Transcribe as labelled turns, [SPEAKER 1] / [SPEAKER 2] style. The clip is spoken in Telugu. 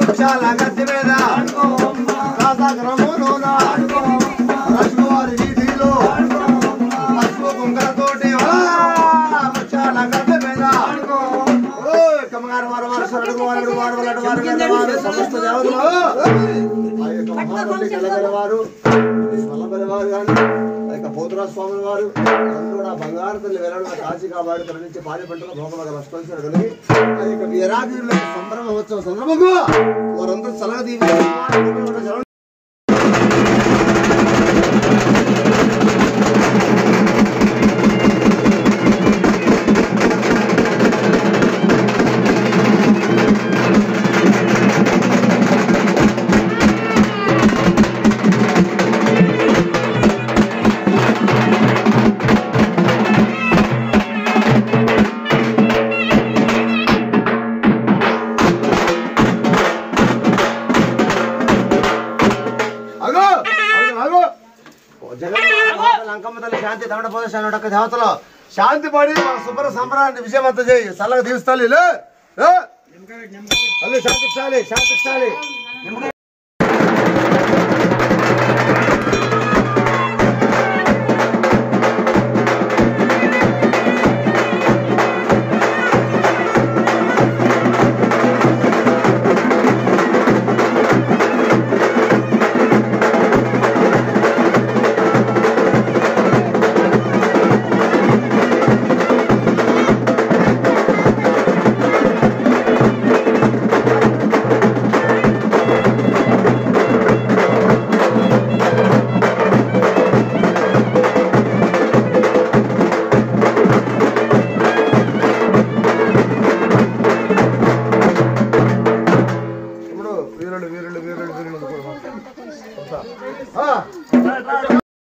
[SPEAKER 1] విశాల గతి మీద రాజాగ్రములోన రాజువారి వీధిలో పసుపు కుంకలతోటి విశాల గతి మీద కమగారు వారు సరడుగు వారు వాడవలడు వారు సమస్త దేవతలు ఆ యొక్క మహాబలి కలగలవారు వల్లభలవారు కానీ ఆ యొక్క పోతురాజు స్వాముల వారు అందరూ కూడా బంగారు తల్లి వేలాడు కాశీ కాబట్టి తన నుంచి పాడి పంటలో భోగమగా నష్టపరిచారు కలిగి ఆ యొక్క వీరాగిరిలో సంబర మహోత్సవ సందర్భంగా వారందరూ సలహా దీవి శాంతి తమిళ పోషక దేవతలు శాంతి పడి మన శుభ్ర సంబరాన్ని విజయవంతం చేయి చల్లగా తీస్తాలి శాంతించాలి శాంతించాలి